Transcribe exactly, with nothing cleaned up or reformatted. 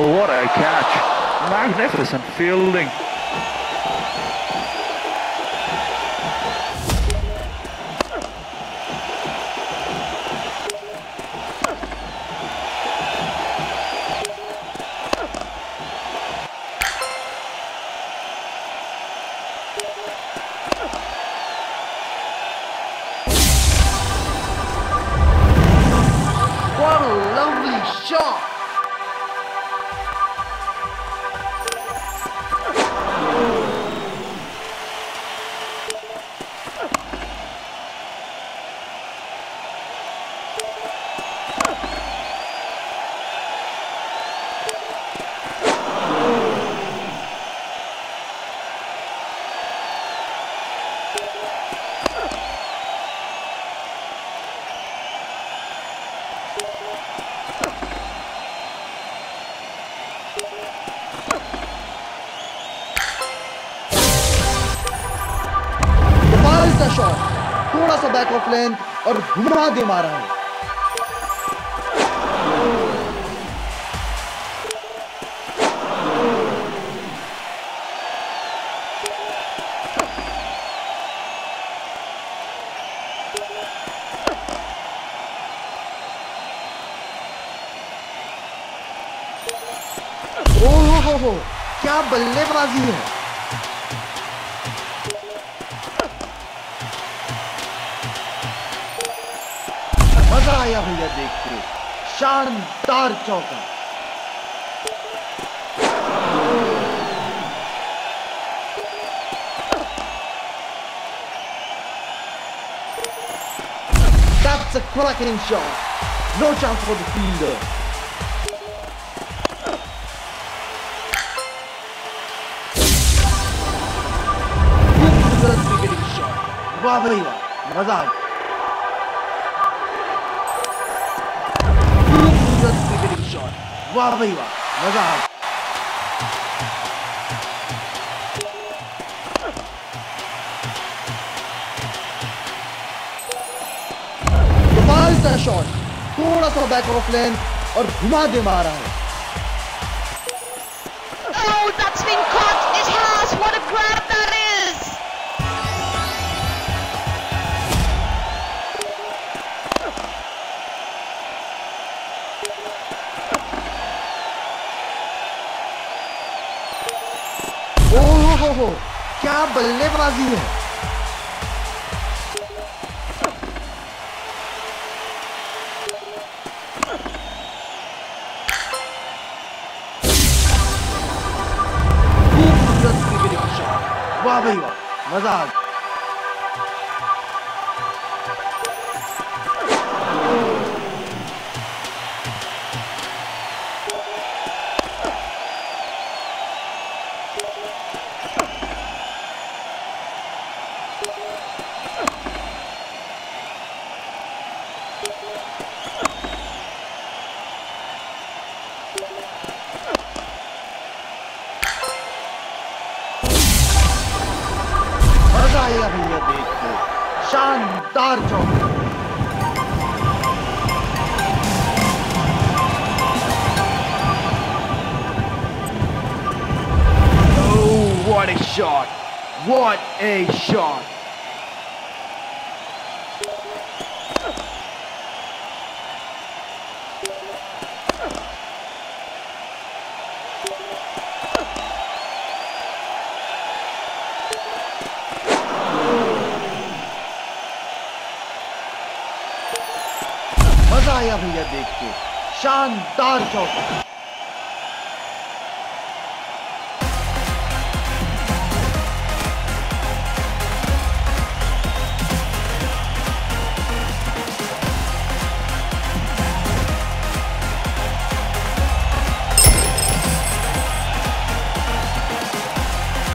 what a catch. Magnificent fielding. What a lovely shot! Shot थोड़ा सा back of length और घुमा दे मारा है। ओहो हो हो क्या बल्लेबाजी है। मजा आया भैया देख के, शानदार चौका। That's a cracking shot. No chance for the fielder. खूबसूरत विकेटिंग शॉट। वाह भाई वाह, मजा आ गया। वाह भाई वाह, मजा आ गया। कमाल का शॉट, थोड़ा सा बैक ऑफ लेंथ और घुमा दे मारा है। Oh, that's been caught. It has. What a grab that is. ओहो हो हो क्या बल्लेबाजी है। खूबसूरत विकेटिंग शॉट। वाह भाई वाह, मजा आ गया। मजा आया भैया देख के, शानदार चौका। Oh, what a shot! What a shot! मजा आया भैया देख के, शानदार चौका।